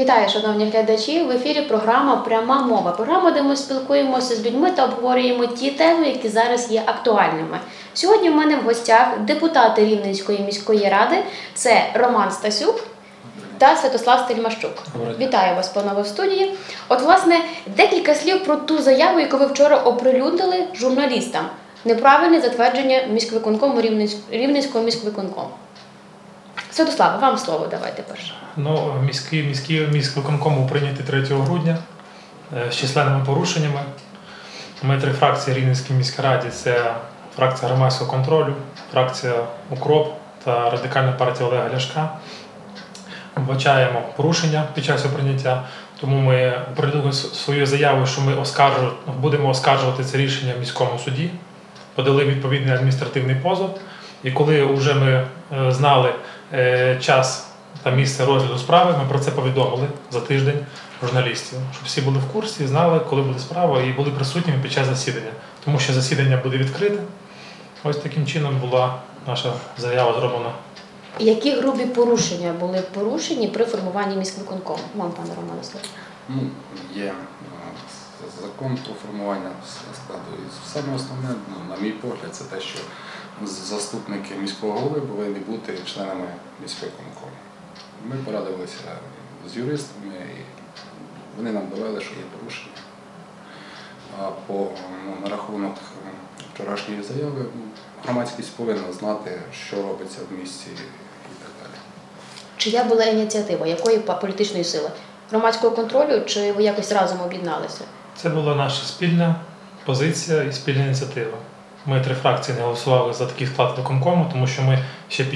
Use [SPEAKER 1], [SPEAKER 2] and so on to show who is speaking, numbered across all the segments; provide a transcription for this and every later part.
[SPEAKER 1] Вітаю, шановні глядачі! В ефірі програма «Пряма мова». Програма, де ми спілкуємося з людьми та обговорюємо ті теми, які зараз є актуальними. Сьогодні в мене в гостях депутати Рівненської міської ради – це Роман Стасюк та Святослав Стельмащук. Вітаю вас, панове, в студії. От, власне, декілька слів про ту заяву, яку ви вчора оприлюднили журналістам. Неправильне затвердження міськвиконкому, Рівненського міськвиконкому. Святослав, вам слово давайте перше.
[SPEAKER 2] Міськвиконком був прийнятий 3 грудня з численними порушеннями. Ми 3 фракції Рівненській міській раді – це фракція громадського контролю, фракція УКРОП та Радикальна партія Олега Ляшка. Вбачаємо порушення під час його прийняття, тому ми оприлюднили свою заяву, що ми будемо оскаржувати це рішення в міському суді, подали відповідний адміністративний позов. І коли вже ми знали час та місце розгляду справи, ми про це повідомили за тиждень журналістів, щоб всі були в курсі, знали, коли буде справа, і були присутніми під час засідання. Тому що засідання буде відкрите. Ось таким чином була наша заява зроблена.
[SPEAKER 1] Які грубі порушення були порушені при формуванні міськвиконкому? Вам, пане Романе, слово.
[SPEAKER 3] Є закон про формування складу. І саме основне, на мій погляд, це те, що заступники міського голови повинні бути членами міськвиконкому. Ми порадилися з юристами, і вони нам довели, що є порушення. А на рахунок вчорашньої заяви, громадськість повинна знати, що робиться в місті і так далі.
[SPEAKER 1] Чия була ініціатива? Якої політичної сили? Громадського контролю, чи ви якось разом об'єдналися?
[SPEAKER 2] Це була наша спільна позиція і спільна ініціатива. Ми 3 фракції не голосували за такий склад виконкому, тому що ми ще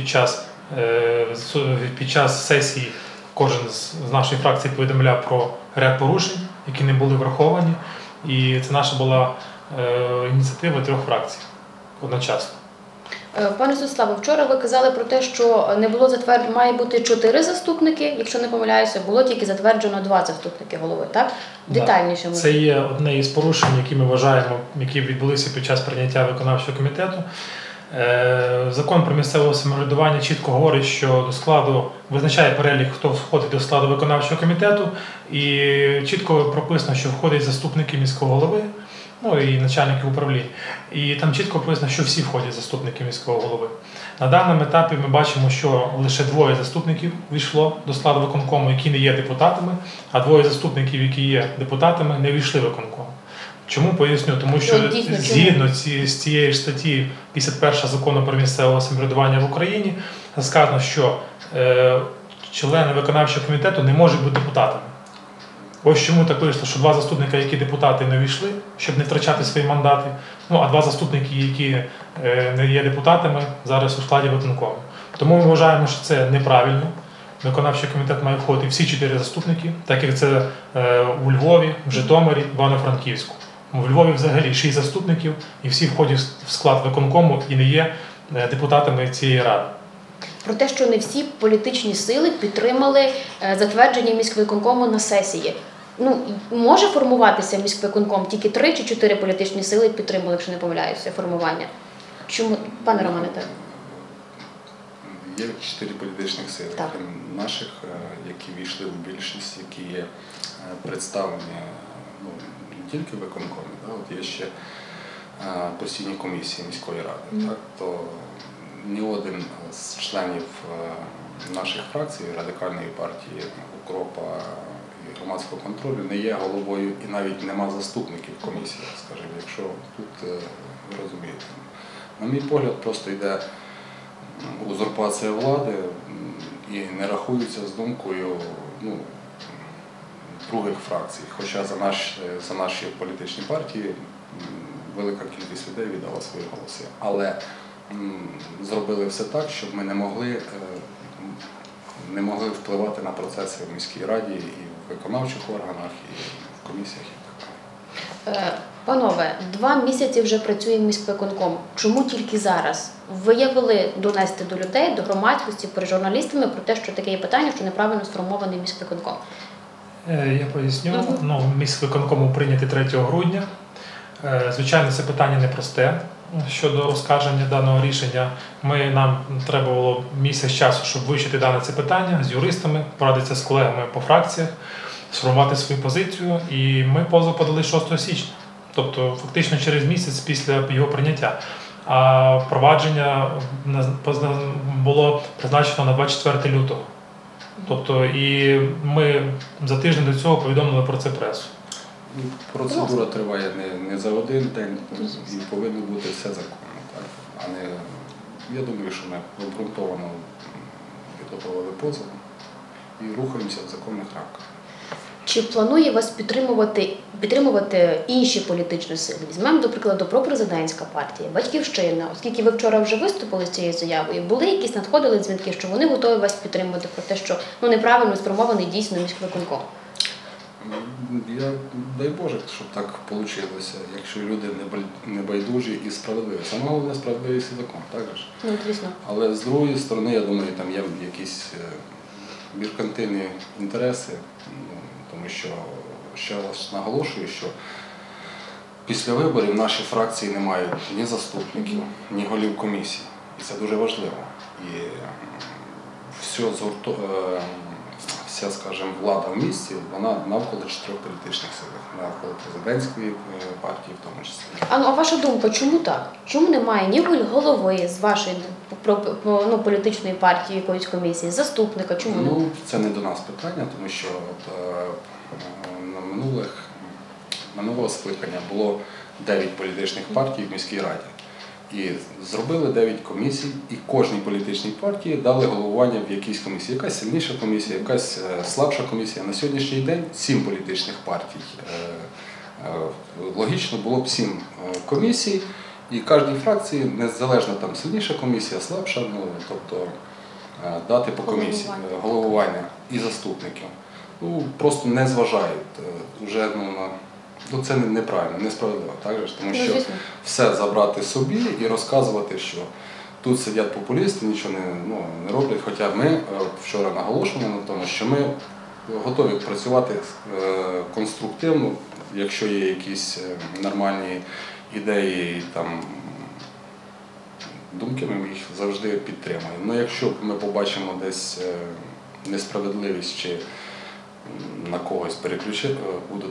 [SPEAKER 2] під час сесії кожен з нашої фракції повідомляв про ряд порушень, які не були враховані. І це наша була ініціатива 3 фракцій одночасно.
[SPEAKER 1] Пане Святославе, вчора ви казали про те, що не було затверджено, має бути 4 заступники, якщо не помиляюся, було тільки затверджено 2 заступники голови, так? Детальніше.
[SPEAKER 2] Це є одне із порушень, які ми вважаємо, які відбулися під час прийняття виконавчого комітету. Закон про місцеве самоврядування чітко говорить, що до складу визначає перелік, хто входить до складу виконавчого комітету, і чітко прописано, що входять заступники міського голови, і начальники управлінь. І там чітко прописано, що всі входять заступники міського голови. На даному етапі ми бачимо, що лише 2 заступників війшло до складу виконкому, які не є депутатами, а 2 заступників, які є депутатами, не війшли в виконком. Чому? Поясню. Тому що згідно з цієї ж статті 51 Закону про місцеве самоврядування в Україні сказано, що члени виконавчого комітету не можуть бути депутатами. Ось чому так вийшло, що 2 заступника, які депутати, не війшли, щоб не втрачати свої мандати, а 2 заступники, які не є депутатами, зараз у складі виконкому. Тому ми вважаємо, що це неправильно. Виконавчий комітет має входити всі 4 заступники, так як це у Львові, в Житомирі, в Івано-Франківську. У Львові взагалі 6 заступників, і всі входять в склад виконкому і не є депутатами цієї ради.
[SPEAKER 1] Про те, що не всі політичні сили підтримали затвердження міськвиконкому на сесії. Може формуватися міськвиконком, тільки 3 чи 4 політичні сили підтримали, якщо не помиляюся, формування. Чому, пане Романе, так?
[SPEAKER 3] Є 4 політичних сили, наших, які війшли в більшість, які є представлені не тільки в виконкомі, от є ще постійні комісії міської ради, то ні один з членів наших фракцій, Радикальної партії, УКРОПа і громадського контролю не є головою і навіть нема заступників в комісіях, скажімо, якщо тут ви розумієте. На мій погляд, просто йде узурпація влади і не рахуються з думкою других фракцій. Хоча за наші політичні партії велика кількість людей віддала свої голоси. Але зробили все так, щоб ми не могли впливати на процеси в міській раді і в виконавчих органах, і в комісіях і так далі.
[SPEAKER 1] Панове, 2 місяці вже працює міськвиконком. Чому тільки зараз? Виявили донести до людей, до громадськості, перед журналістами про те, що таке є питання, що неправильно сформований міськвиконком?
[SPEAKER 2] Я поясню. Міськвиконкому прийнятий 3 грудня. Звичайно, це питання непросте. щодо оскарження даного рішення. Нам треба було місяць часу, щоб вивчити дане це питання з юристами, порадитися з колегами по фракціях, сформувати свою позицію. І ми позов подали 6 січня, тобто фактично через місяць після його прийняття. А провадження було призначено на 24 лютого. Тобто і ми за тиждень до цього повідомили про це пресу.
[SPEAKER 3] Процедура триває не за один день і повинно бути все законно. Так? А не, я думаю, що ми обґрунтовано підготовили позов і рухаємося в законних рамках.
[SPEAKER 1] Чи планує вас підтримувати інші політичні сили? Візьмемо, до прикладу, пропрезидентська партія, Батьківщина. Оскільки ви вчора вже виступили з цією заявою, надходили дзвінки, що вони готові вас підтримувати про те, що неправильно сформований дійсно міськвиконком?
[SPEAKER 3] Дай Боже, щоб так вийшло, якщо люди не байдужі і справедливі. Саме головне справедливість і закон, так же?
[SPEAKER 1] Звісно.
[SPEAKER 3] Але з другої сторони, я думаю, там є якісь меркантильні інтереси, тому що, ще раз наголошую, що після виборів наші фракції не мають ні заступників, ні голів комісій. І це дуже важливо. І вся, скажімо, влада в місті, вона навколо 4 політичних сил, навколо президентської партії в тому числі.
[SPEAKER 1] А ваша думка, чому так? Чому немає ні голови з вашої політичної партії, якоїсь комісії, заступника? Чому?
[SPEAKER 3] Це не до нас питання, тому що минулого скликання було 9 політичних партій в міській раді. І зробили 9 комісій, і кожній політичній партії дали головування в якійсь комісії. Якась сильніша комісія, якась слабша комісія. На сьогоднішній день 7 політичних партій. Логічно було б 7 комісій, і кожній фракції, незалежно там сильніша комісія, слабша, тобто дати по комісії головування і заступників. Просто не зважають. Вже, це неправильно, несправедливо, так же? Тому що все забрати собі і розказувати, що тут сидять популісти, нічого не роблять. Хоча ми вчора наголошували на тому, що ми готові працювати конструктивно, якщо є якісь нормальні ідеї, там, думки, ми їх завжди підтримуємо. Але якщо ми побачимо десь несправедливість чи на когось будуть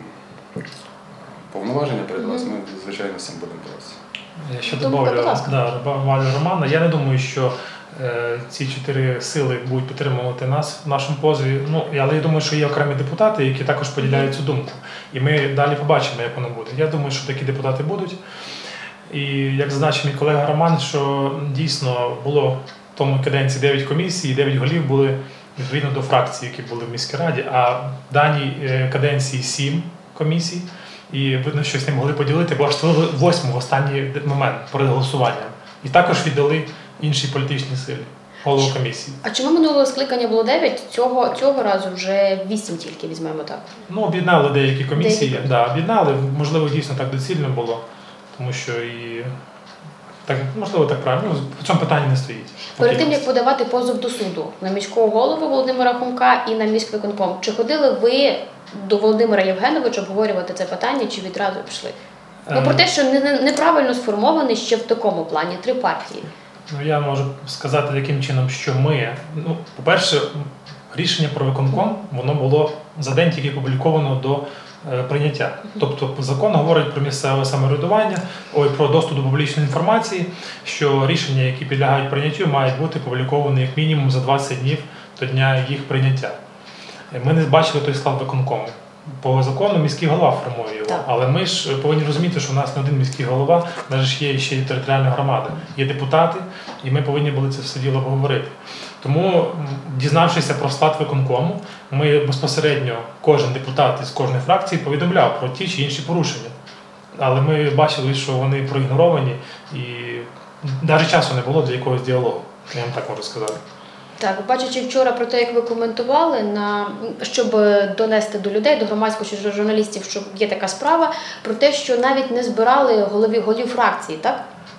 [SPEAKER 3] повноваження перед вас, ми, звичайно, з цим будемо боротися.
[SPEAKER 2] Я ще добавлю Романа. Я не думаю, що ці 4 сили будуть підтримувати нас в нашому позові. Але я думаю, що є окремі депутати, які також поділяють цю думку. І ми далі побачимо, як воно буде. Я думаю, що такі депутати будуть. І як зазначив мій колега Роман, що дійсно було в тому каденції 9 комісій, 9 голів були відповідно до фракцій, які були в міській раді, а в даній каденції 7 комісій. І видно, що з ним могли поділити, бо аж 8 в останній момент перед голосуванням. І також віддали іншій політичній силі, голову комісії.
[SPEAKER 1] А чому минулого скликання було 9, цього разу вже 8 тільки, візьмемо так?
[SPEAKER 2] Об'єднали деякі комісії, об'єднали, можливо, дійсно так доцільно було, тому що і так, можливо, так правильно, в цьому питанні не стоїть.
[SPEAKER 1] Перед тим, як подавати позов до суду на міського голову Володимира Хомка і на міськвиконком, чи ходили ви до Володимира Євгеновича обговорювати це питання, чи відразу пішли? Про те, що неправильно сформований ще в такому плані 3 партії.
[SPEAKER 2] Я можу сказати таким чином, що ми, по-перше, рішення про виконком, воно було за день тільки опубліковано до прийняття. Тобто закон говорить про місцеве самоврядування, про доступ до публічної інформації, що рішення, які підлягають прийняттю, мають бути опубліковані як мінімум за 20 днів до дня їх прийняття. Ми не бачили той склад виконкому. По закону міський голова формує його, але ми ж повинні розуміти, що в нас не один міський голова, в нас ж є ще й територіальна громада, є депутати, і ми повинні були це все діло обговорити. Тому, дізнавшися про склад виконкому, ми безпосередньо, кожен депутат із кожної фракції повідомляв про ті чи інші порушення. Але ми бачили, що вони проігноровані, і навіть часу не було для якогось діалогу, я вам так можу сказати.
[SPEAKER 1] Так, бачачи вчора про те, як ви коментували, щоб донести до людей, до громадськості, до журналістів, що є така справа, про те, що навіть не збирали голів фракції, так?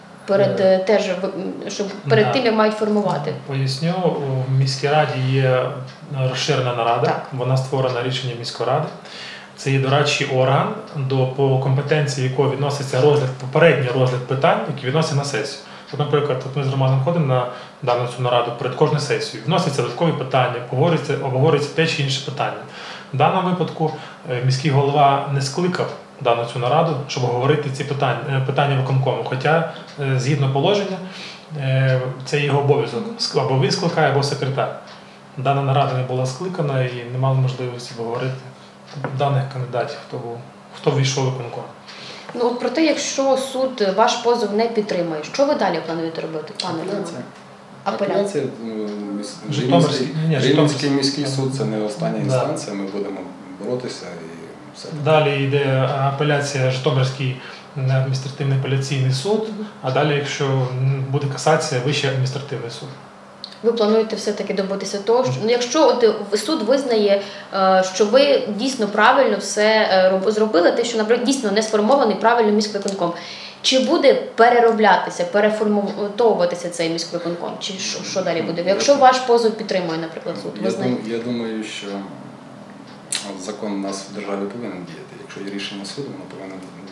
[SPEAKER 1] Перед тим, як мають формувати.
[SPEAKER 2] Поясню, у міській раді є розширена нарада, вона створена рішенням міської ради. це є дорадчий орган, по компетенції якого відноситься попередній розгляд питань, які відносять на сесію. От, наприклад, ми з Романом ходимо на дану цю нараду перед кожною сесією, вносяться додаткові питання, обговорюється те чи інше питання. В даному випадку міський голова не скликав дану цю нараду, щоб обговорити ці питання виконкому. Хоча, згідно положення, це його обов'язок. Або він скликає, або секретар. Дана нарада не була скликана і не мали можливості обговорити даних кандидатів, хто ввійшов у виконком.
[SPEAKER 1] Ну, от проте, якщо суд ваш позов не підтримує, що ви далі плануєте робити, пане Романе?
[SPEAKER 3] Апеляція. Рівненський міський суд – це не остання інстанція, ми будемо боротися і все.
[SPEAKER 2] Далі йде апеляція, Житомирський адміністративний апеляційний суд, а далі, якщо буде касація, Вищий адміністративний суд.
[SPEAKER 1] Ви плануєте все-таки добитися того, що якщо суд визнає, що ви дійсно правильно все зробили, те, що, наприклад, дійсно не сформований правильно міськвиконком, чи буде перероблятися, переформатовуватися цей міськвиконком? Чи що далі буде? Якщо ваш позов підтримує, наприклад, суд визнає?
[SPEAKER 3] Я думаю, що закон у нас в державі повинен діяти. Якщо є рішення суду, воно повинно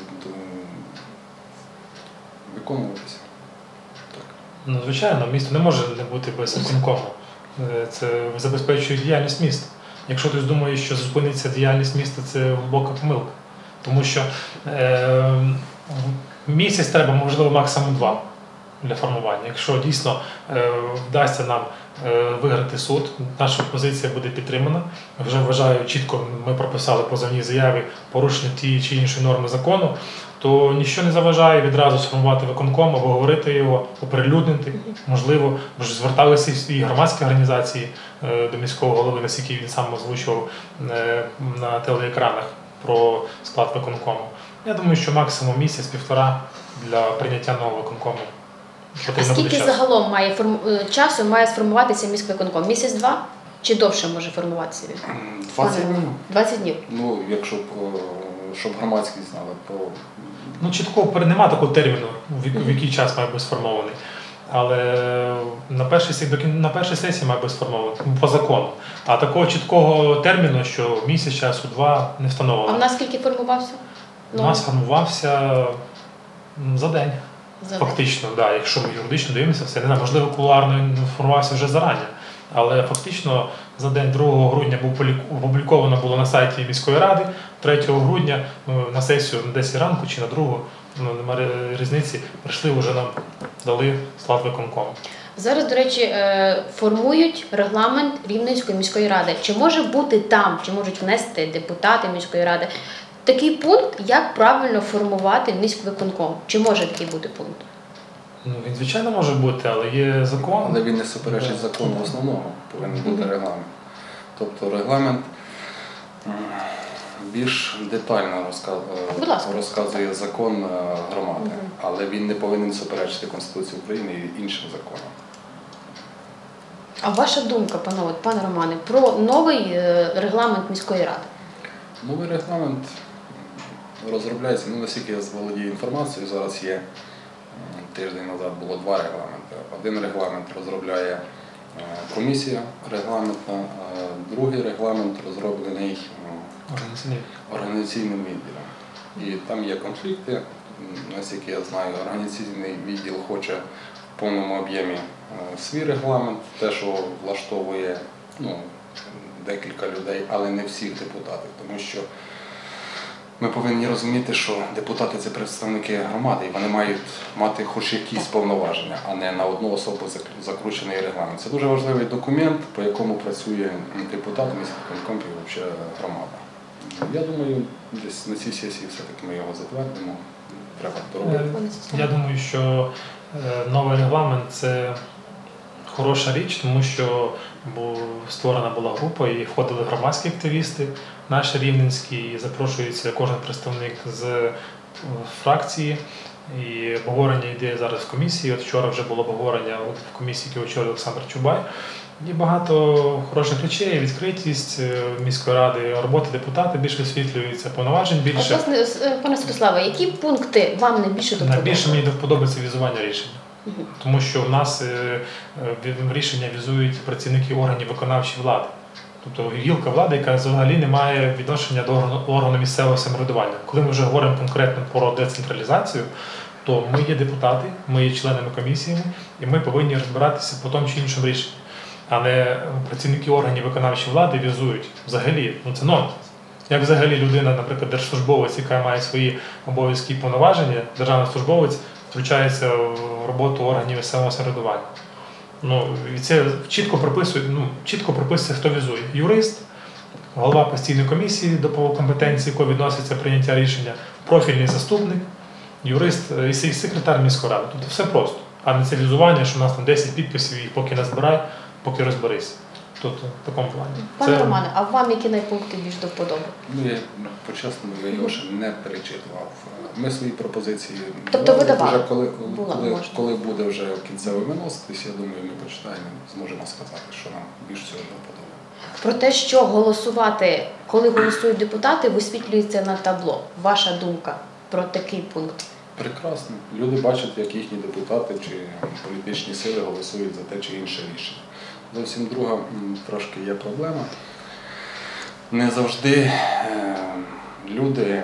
[SPEAKER 3] виконуватися.
[SPEAKER 2] Ну, звичайно, місто не може не бути без виконкому. Це забезпечує діяльність міста. Якщо хтось думає, що зупиниться діяльність міста, це глибока помилка. Тому що місяць треба, можливо, максимум 2 для формування. Якщо дійсно вдасться нам виграти суд, наша позиція буде підтримана. Вже вважаю, чітко ми прописали в позовній заяві порушення тієї чи іншої норми закону, то нічого не заважає відразу сформувати виконком, або говорити його, оприлюднити. Можливо, вже зверталися і громадські організації до міського голови, наскільки він сам озвучував на телеекранах про склад виконкому. Я думаю, що максимум місяць-півтора для прийняття нового виконкому.
[SPEAKER 1] А скільки загалом часу має сформуватися міськвиконком? Місяць-два? Чи довше може формуватися він?
[SPEAKER 3] 20 днів.
[SPEAKER 1] 20 днів?
[SPEAKER 3] Ну, якщо щоб громадськість знали, то...
[SPEAKER 2] Ну, чітко немає такого терміну, в який час має бути сформований. Але на першій сесії має бути сформований, по закону. А такого чіткого терміну, що місяць часу, 2, не встановлено.
[SPEAKER 1] А в нас скільки формувався?
[SPEAKER 2] У нас формувався за день. Фактично,
[SPEAKER 1] день.
[SPEAKER 2] Да, якщо ми юридично дивимося, це не знаю, можливо, кулуарно формувався вже зарані. Але фактично за день 2 грудня опубліковано було на сайті міської ради, 3 грудня на сесію на 10 ранку чи на 2, немає різниці, прийшли, вже нам дали склад виконкому.
[SPEAKER 1] Зараз, до речі, формують регламент Рівненської міської ради. Чи може бути там, чи можуть внести депутати міської ради такий пункт, як правильно формувати міськвиконком? Чи може такий бути пункт?
[SPEAKER 2] Ну, він, звичайно, може бути, але є закон.
[SPEAKER 3] Але він не суперечить закону основного, повинен бути регламент. Тобто регламент більш детально розказує закон громади, але він не повинен суперечити Конституції України і іншим законам.
[SPEAKER 1] А ваша думка, пане Романе, про новий регламент міської ради?
[SPEAKER 3] Новий регламент розробляється, наскільки я володію інформацією, зараз є, тиждень назад було 2 регламенти. Один регламент розробляє комісія регламентна, а другий регламент розроблений організаційним відділом. І там є конфлікти, наскільки я знаю, організаційний відділ хоче в повному об'ємі свій регламент, те, що влаштовує декілька людей, але не всіх депутатів, тому що ми повинні розуміти, що депутати – це представники громади, і вони мають мати хоч якісь повноваження, а не на одну особу закручений регламент. Це дуже важливий документ, по якому працює депутат, міськвиконком і взагалі громада. Я думаю, десь на цій сесії все-таки ми його затвердимо, треба доробити.
[SPEAKER 2] Я думаю, що новий регламент – це хороша річ, тому що створена була група і входили громадські активісти, наші рівненські, і запрошується кожен представник з фракції. І обговорення йде зараз в комісії. От вчора вже було обговорення в комісії, яку очолює Олександр Чубай. І багато хороших речей, відкритість міської ради, роботи депутата більше висвітлюється, повноважень більше.
[SPEAKER 1] Пане Святославе, які пункти вам найбільше до вподоби?
[SPEAKER 2] Найбільше мені подобається візування рішення. Тому що в нас рішення візують працівники органів виконавчої влади. Тобто гілка влади, яка взагалі не має відношення до органу місцевого самоврядування. Коли ми вже говоримо конкретно про децентралізацію, то ми є депутати, ми є членами комісії, і ми повинні розбиратися по тому чи іншому рішенні. Але працівники органів виконавчої влади візують взагалі, це нонсенс. Як взагалі людина, наприклад, держслужбовець, яка має свої обов'язки і повноваження, державний службовець, втручається в роботу органів місцевого самоврядування. І це чітко прописує, хто візує. Юрист, голова постійної комісії до компетенції, якої відноситься прийняття рішення, профільний заступник, юрист і секретар міської ради. Тобто все просто. А не це візування, що у нас там 10 підписів, їх поки назбирай, поки розберись. Тобто в такому плані.
[SPEAKER 1] Пане Романе, а вам які найпункти більш до вподоби?
[SPEAKER 3] Я по-чесному Йоша не перечитував. Ми свої пропозиції
[SPEAKER 1] Тобто ви
[SPEAKER 3] вже
[SPEAKER 1] давали?
[SPEAKER 3] коли буде вже кінцевий виноситись, я думаю, ми почитаємо, зможемо сказати, що нам більш всього до вподоби.
[SPEAKER 1] Про те, що голосувати, коли голосують депутати, висвітлюється на табло. Ваша думка про такий пункт?
[SPEAKER 3] Прекрасно. Люди бачать, як їхні депутати чи політичні сили голосують за те чи інше рішення. Зовсім друга трошки є проблема. Не завжди люди,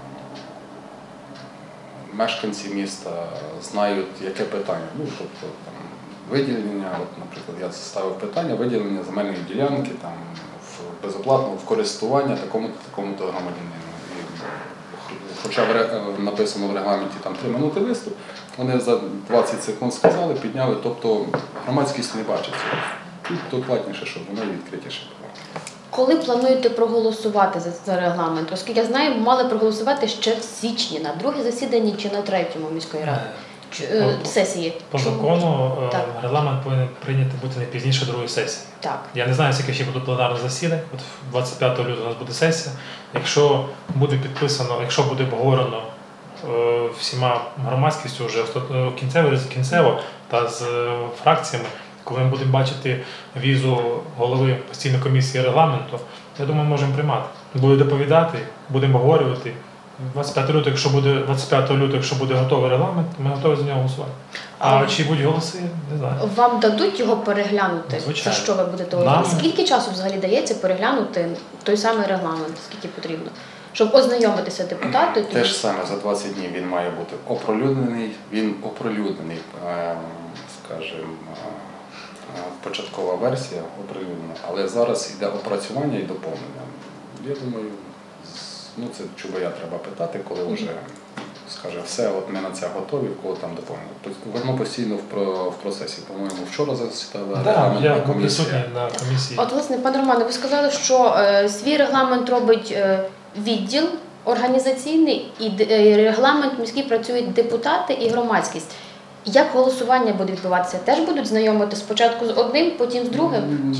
[SPEAKER 3] мешканці міста, знають, яке питання. Тобто виділення, наприклад, я ставив питання, виділення земельної ділянки безоплатно в користування такому-то громадянину. Хоча написано в регламенті 3 минути виступ, вони за 20 секунд сказали, підняли, тобто громадськість не бачить цього. Тут докладніше, щоб воно відкритіше було.
[SPEAKER 1] Коли плануєте проголосувати за регламент? Оскільки я знаю, мали проголосувати ще в січні, на друге засіданні чи на третьому міської ради сесії.
[SPEAKER 2] По закону регламент повинен прийняти бути не пізніше другої сесії.
[SPEAKER 1] Так.
[SPEAKER 2] Я не знаю, скільки ще буде пленарних засідань. 25 лютого у нас буде сесія. Якщо буде підписано, якщо буде обговорено всіма громадськістю вже кінцево та з фракціями, коли ми будемо бачити візу голови постійної комісії регламенту, я думаю, можемо приймати. Буде доповідати, будемо обговорювати. 25 лютого, якщо буде готовий регламент, ми готові за нього голосувати. А чи будуть голоси, не знаю.
[SPEAKER 1] Вам дадуть його переглянути?
[SPEAKER 2] Звичайно.
[SPEAKER 1] За що ви будете голосувати? Скільки часу взагалі дається переглянути той самий регламент, скільки потрібно? Щоб ознайомитися депутати?
[SPEAKER 3] Те ж саме, за 20 днів він має бути оприлюднений, скажімо, початкова версія оприлюднена, але зараз йде опрацювання і доповнення. Я думаю, це Чубая треба питати, коли вже скаже, все, ми на це готові, коли там доповнено. Воно постійно в процесі. По-моєму, вчора засідала регламентна комісія.
[SPEAKER 2] На комісії.
[SPEAKER 1] От, власне, пане Романе, ви сказали, що свій регламент робить відділ організаційний, і регламент міський працюють депутати і громадськість. Як голосування буде відбуватися? Теж будуть знайомити спочатку з одним, потім з другим?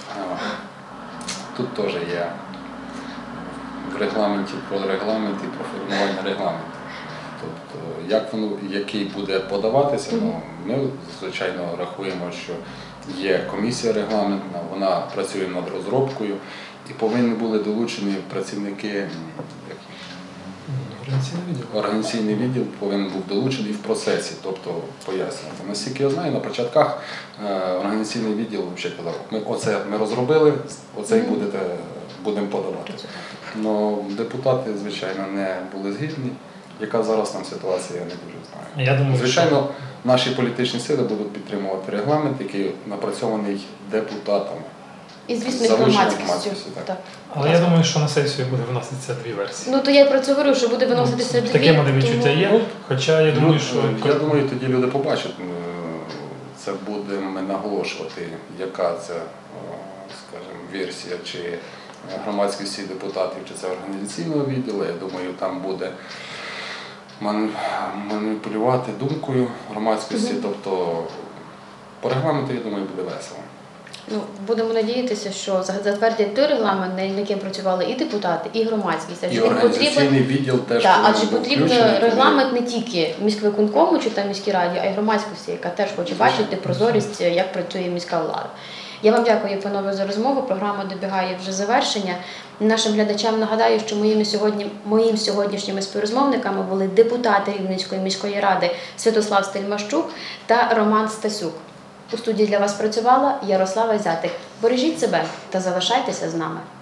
[SPEAKER 3] Тут теж є в регламенті про регламент і про формування регламенту. Тобто, який буде подаватися, ми, звичайно, рахуємо, що є комісія регламентна, вона працює над розробкою і повинні були долучені працівники. Організаційний відділ повинен був долучений в процесі, тобто пояснювати. Наскільки я знаю, на початках організаційний відділ взагалі казав, ми розробили, оце і будемо подавати. Но депутати, звичайно, не були згідні. Яка зараз там ситуація, я не дуже знаю. Звичайно, наші політичні сили будуть підтримувати регламент, який напрацьований депутатами.
[SPEAKER 1] І, звісно, громадськістю.
[SPEAKER 2] Але я думаю, що на сесію буде виноситися 2 версії.
[SPEAKER 1] То я про це говорю, що буде виноситися 2.
[SPEAKER 2] Таке мене відчуття є, хоча я думаю, що...
[SPEAKER 3] Я думаю, тоді люди побачать, це будемо наголошувати, яка це, скажімо, версія, чи громадськості депутатів, чи це організаційного відділу. Я думаю, там буде маніпулювати думкою громадськості, тобто по регламенту, я думаю, буде весело.
[SPEAKER 1] Будемо надіятися, що затвердять той регламент, над яким працювали і депутати, і громадськість.
[SPEAKER 3] І організаційний відділ теж.
[SPEAKER 1] Адже потрібен регламент не тільки міськвиконкому чи міській раді, а й громадськості, яка теж хоче бачити прозорість, як працює міська влада. Я вам дякую, панове, за розмову. Програма добігає вже завершення. Нашим глядачам нагадаю, що моїм сьогоднішніми співрозмовниками були депутати Рівненської міської ради Святослав Стельмащук та Роман Стасюк. У студії для вас працювала Ярослава Зятик. Бережіть себе та залишайтеся з нами.